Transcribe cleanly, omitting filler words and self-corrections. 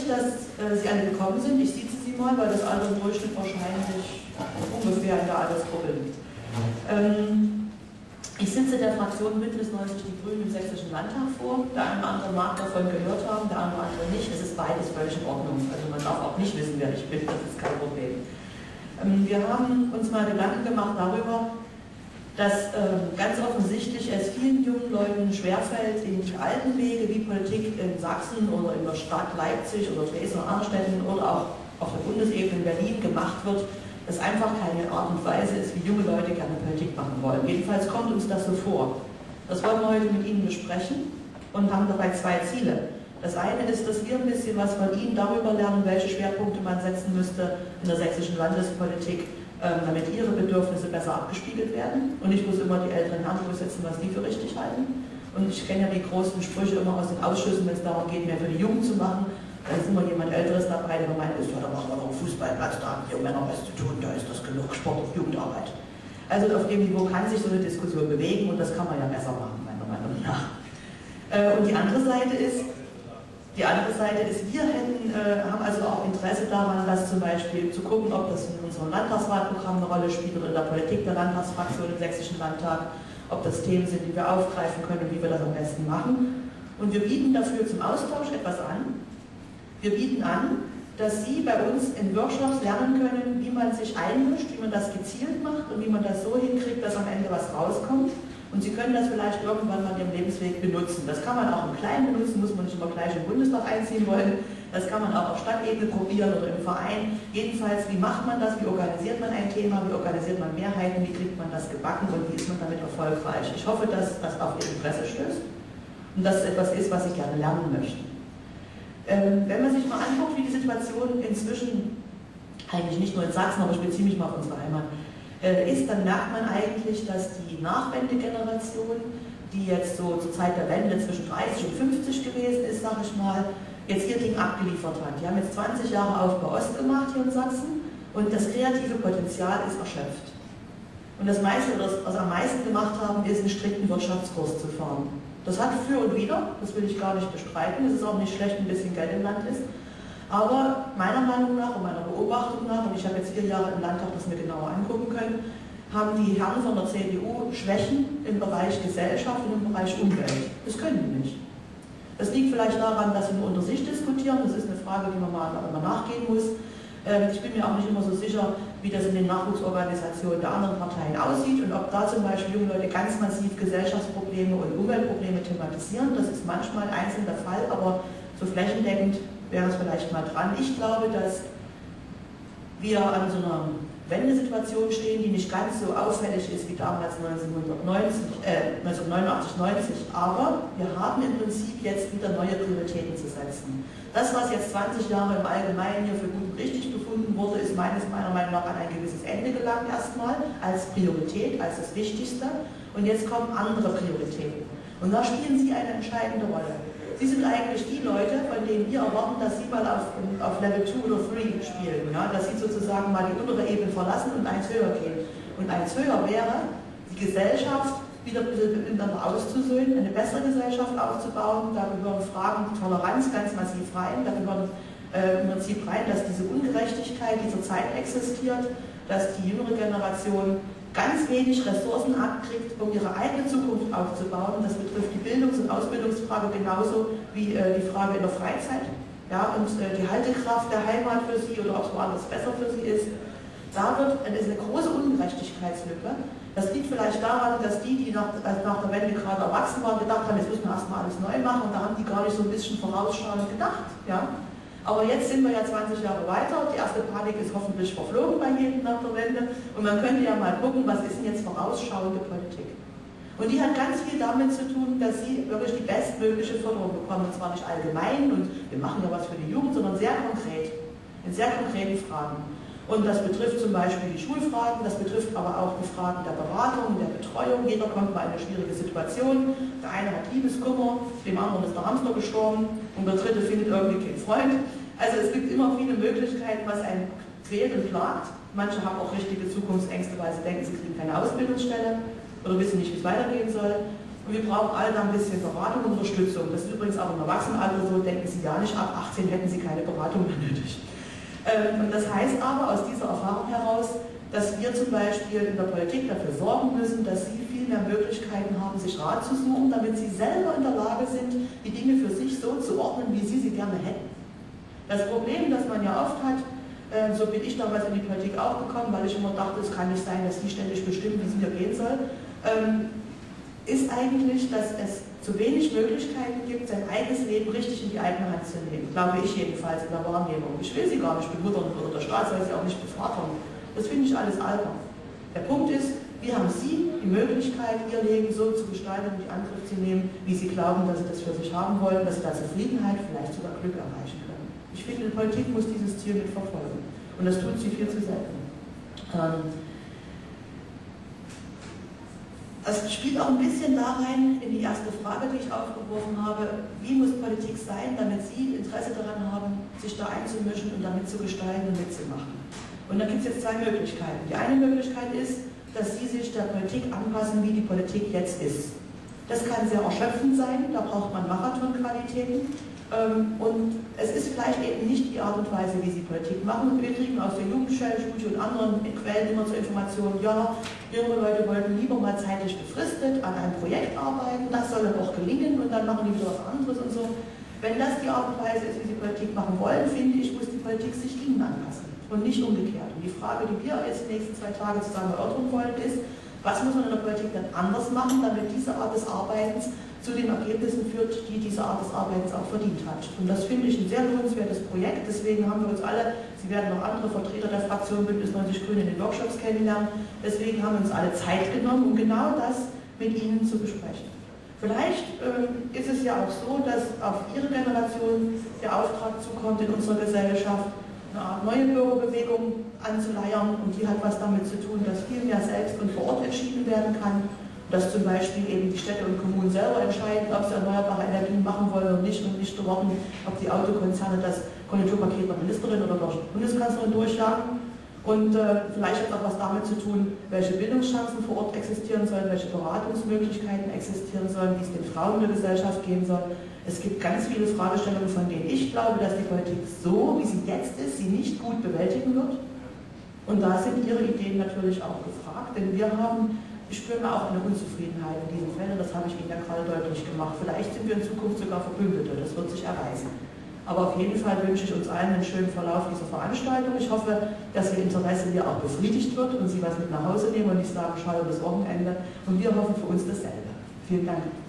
mich, dass Sie alle gekommen sind. Ich sieze Sie mal, weil das Alter im Durchschnitt wahrscheinlich ungefähr in der Altersgruppe liegt. Ich sitze der Fraktion Bündnis 90 Die Grünen im Sächsischen Landtag vor. Der eine oder andere mag davon gehört haben, der andere nicht. Es ist beides völlig in Ordnung. Also man darf auch nicht wissen, wer ich bin, das ist kein Problem. Wir haben uns mal Gedanken gemacht darüber, dass ganz offensichtlich es vielen jungen Leuten schwerfällt, in die alten Wege, wie Politik in Sachsen oder in der Stadt Leipzig oder Dresden oder anderen Städten oder auch auf der Bundesebene in Berlin gemacht wird, das einfach keine Art und Weise ist, wie junge Leute gerne Politik machen wollen. Jedenfalls kommt uns das so vor. Das wollen wir heute mit Ihnen besprechen und haben dabei zwei Ziele. Das eine ist, dass wir ein bisschen was von Ihnen darüber lernen, welche Schwerpunkte man setzen müsste in der sächsischen Landespolitik, damit Ihre Bedürfnisse besser abgespiegelt werden. Und ich muss immer die älteren Herren durchsetzen, was die für richtig halten. Und ich kenne ja die großen Sprüche immer aus den Ausschüssen, wenn es darum geht, mehr für die Jungen zu machen. Da ist immer jemand Älteres dabei, der meint, ja, da machen wir noch einen Fußballplatz, da haben die Männer was zu tun, da ist das genug Sport und Jugendarbeit. Also auf dem Niveau kann sich so eine Diskussion bewegen und das kann man ja besser machen, meiner Meinung nach. Und die andere Seite ist, wir haben also auch Interesse daran, dass zum Beispiel zu gucken, ob das in unserem Landtagswahlprogramm eine Rolle spielt oder in der Politik der Landtagsfraktion im Sächsischen Landtag, ob das Themen sind, die wir aufgreifen können und wie wir das am besten machen. Und wir bieten dafür zum Austausch etwas an. Wir bieten an, dass Sie bei uns in Workshops lernen können, wie man sich einmischt, wie man das gezielt macht und wie man das so hinkriegt, dass am Ende was rauskommt. Und Sie können das vielleicht irgendwann mal in Ihrem Lebensweg benutzen. Das kann man auch im Kleinen benutzen, muss man nicht immer gleich im Bundestag einziehen wollen. Das kann man auch auf Stadtebene probieren oder im Verein. Jedenfalls, wie macht man das, wie organisiert man ein Thema, wie organisiert man Mehrheiten, wie kriegt man das gebacken und wie ist man damit erfolgreich. Ich hoffe, dass das auf Ihr Interesse stößt und dass es etwas ist, was Sie gerne lernen möchten. Wenn man sich mal anguckt, wie die Situation inzwischen, eigentlich nicht nur in Sachsen, aber ich beziehe mich mal auf unsere Heimat, ist, dann merkt man eigentlich, dass die Nachwendegeneration, die jetzt so zur Zeit der Wende zwischen 30 und 50 gewesen ist, sage ich mal, jetzt ihr Ding abgeliefert hat. Die haben jetzt 20 Jahre Aufbau Ost gemacht hier in Sachsen und das kreative Potenzial ist erschöpft. Und das meiste, was sie am meisten gemacht haben, ist einen strikten Wirtschaftskurs zu fahren. Das hat für und wider, das will ich gar nicht bestreiten, es ist auch nicht schlecht, ein bisschen Geld im Land ist. Aber meiner Meinung nach und meiner Beobachtung nach, und ich habe jetzt 4 Jahre im Landtag das mir genauer angucken können, haben die Herren von der CDU Schwächen im Bereich Gesellschaft und im Bereich Umwelt. Das können die nicht. Das liegt vielleicht daran, dass sie nur unter sich diskutieren, das ist eine Frage, die man mal nachgehen muss. Ich bin mir auch nicht immer so sicher, wie das in den Nachwuchsorganisationen der anderen Parteien aussieht und ob da zum Beispiel junge Leute ganz massiv Gesellschaftsprobleme und Umweltprobleme thematisieren. Das ist manchmal einzeln der Fall, aber so flächendeckend wäre es vielleicht mal dran. Ich glaube, dass wir an so einer Wendesituation stehen, die nicht ganz so auffällig ist wie damals 1989, 90, aber wir haben im Prinzip jetzt wieder neue Prioritäten zu setzen. Das, was jetzt 20 Jahre im Allgemeinen hier für gut und richtig befunden wurde, ist meiner Meinung nach an ein gewisses Ende gelangt erstmal, als Priorität, als das Wichtigste. Und jetzt kommen andere Prioritäten. Und da spielen Sie eine entscheidende Rolle. Sie sind eigentlich die Leute, von denen wir erwarten, dass Sie mal auf Level 2 oder 3 spielen, ja? Dass Sie sozusagen mal die untere Ebene verlassen und eins höher gehen. Und eins höher wäre, die Gesellschaft wieder ein bisschen miteinander auszusöhnen, eine bessere Gesellschaft aufzubauen. Da gehören Fragen Toleranz ganz massiv rein, da gehören im Prinzip rein, dass diese Ungerechtigkeit, die zurzeit existiert, dass die jüngere Generation ganz wenig Ressourcen abkriegt, um ihre eigene Zukunft aufzubauen. Das betrifft die Bildungs- und Ausbildungsfrage genauso wie die Frage in der Freizeit. Ja, und die Haltekraft der Heimat für sie oder ob es woanders besser für sie ist. Da ist eine große Ungerechtigkeitslücke. Das liegt vielleicht daran, dass die nach der Wende gerade erwachsen waren, gedacht haben, jetzt müssen wir erstmal alles neu machen und da haben die gar nicht so ein bisschen vorausschauend gedacht. Ja? Aber jetzt sind wir ja 20 Jahre weiter, die erste Panik ist hoffentlich verflogen bei jedem nach der Wende und man könnte ja mal gucken, was ist denn jetzt vorausschauende Politik. Und die hat ganz viel damit zu tun, dass sie wirklich die bestmögliche Förderung bekommen, und zwar nicht allgemein und wir machen ja was für die Jugend, sondern sehr konkret, in sehr konkreten Fragen. Und das betrifft zum Beispiel die Schulfragen, das betrifft aber auch die Fragen der Beratung, der Betreuung. Jeder kommt mal in eine schwierige Situation. Der eine hat Liebeskummer, dem anderen ist der Hamster gestorben und der dritte findet irgendwie keinen Freund. Also es gibt immer viele Möglichkeiten, was einen quält und plagt. Manche haben auch richtige Zukunftsängste, weil sie denken, sie kriegen keine Ausbildungsstelle oder wissen nicht, wie es weitergehen soll. Und wir brauchen alle da ein bisschen Beratung und Unterstützung. Das ist übrigens auch im Erwachsenenalter so, denken Sie ja nicht, ab 18 hätten Sie keine Beratung mehr nötig. Und das heißt aber aus dieser Erfahrung heraus, dass wir zum Beispiel in der Politik dafür sorgen müssen, dass Sie viel mehr Möglichkeiten haben, sich Rat zu suchen, damit Sie selber in der Lage sind, die Dinge für sich so zu ordnen, wie Sie sie gerne hätten. Das Problem, das man ja oft hat, so bin ich damals in die Politik auch gekommen, weil ich immer dachte, es kann nicht sein, dass die ständig bestimmen, wie es mir gehen soll, ist eigentlich, dass es zu wenig Möglichkeiten gibt, sein eigenes Leben richtig in die eigene Hand zu nehmen. Glaube ich jedenfalls in der Wahrnehmung. Ich will sie gar nicht bemuttern oder der Staat soll sie auch nicht befördern. Das finde ich alles albern. Der Punkt ist, wie haben Sie die Möglichkeit, Ihr Leben so zu gestalten und in Angriff zu nehmen, wie Sie glauben, dass Sie das für sich haben wollen, dass Sie da Zufriedenheit, vielleicht sogar Glück erreichen können. Ich finde, die Politik muss dieses Ziel mit verfolgen. Und das tut sie viel zu selten. Das spielt auch ein bisschen da rein in die erste Frage, die ich aufgeworfen habe. Wie muss Politik sein, damit Sie Interesse daran haben, sich da einzumischen und damit zu gestalten und mitzumachen? Und da gibt es jetzt zwei Möglichkeiten. Die eine Möglichkeit ist, dass Sie sich der Politik anpassen, wie die Politik jetzt ist. Das kann sehr erschöpfend sein, da braucht man Marathonqualitäten. Und es ist vielleicht eben nicht die Art und Weise, wie Sie Politik machen. Und wir kriegen aus der Jugendstudie und anderen Quellen immer zur Information, ja, junge Leute wollten lieber mal zeitlich befristet an einem Projekt arbeiten, das soll dann auch gelingen und dann machen die wieder was anderes und so. Wenn das die Art und Weise ist, wie Sie Politik machen wollen, finde ich, muss die Politik sich Ihnen anpassen und nicht umgekehrt. Und die Frage, die wir jetzt die nächsten 2 Tage zusammen erörtern wollen, ist, was muss man in der Politik dann anders machen, damit diese Art des Arbeitens zu den Ergebnissen führt, die diese Art des Arbeitens auch verdient hat. Und das finde ich ein sehr lohnenswertes Projekt. Deswegen haben wir uns alle, Sie werden noch andere Vertreter der Fraktion Bündnis 90 Grüne in den Workshops kennenlernen, deswegen haben wir uns alle Zeit genommen, um genau das mit Ihnen zu besprechen. Vielleicht ist es ja auch so, dass auf Ihre Generation der Auftrag zukommt, in unserer Gesellschaft eine Art neue Bürgerbewegung anzuleiern, und die hat was damit zu tun, dass viel mehr selbst und vor Ort entschieden werden kann. Dass zum Beispiel eben die Städte und Kommunen selber entscheiden, ob sie erneuerbare Energien machen wollen oder nicht, und nicht warten, ob die Autokonzerne das Konjunkturpaket der Ministerin oder der Bundeskanzlerin durchschlagen. Und vielleicht hat es auch was damit zu tun, welche Bildungschancen vor Ort existieren sollen, welche Beratungsmöglichkeiten existieren sollen, wie es den Frauen in der Gesellschaft gehen soll. Es gibt ganz viele Fragestellungen, von denen ich glaube, dass die Politik so, wie sie jetzt ist, sie nicht gut bewältigen wird. Und da sind Ihre Ideen natürlich auch gefragt, denn wir haben, ich spüre auch eine Unzufriedenheit in diesen Fällen, das habe ich Ihnen ja gerade deutlich gemacht. Vielleicht sind wir in Zukunft sogar Verbündete, das wird sich erweisen. Aber auf jeden Fall wünsche ich uns allen einen schönen Verlauf dieser Veranstaltung. Ich hoffe, dass Ihr Interesse hier auch befriedigt wird und Sie was mit nach Hause nehmen und nicht sagen, schade das Wochenende. Und wir hoffen für uns dasselbe. Vielen Dank.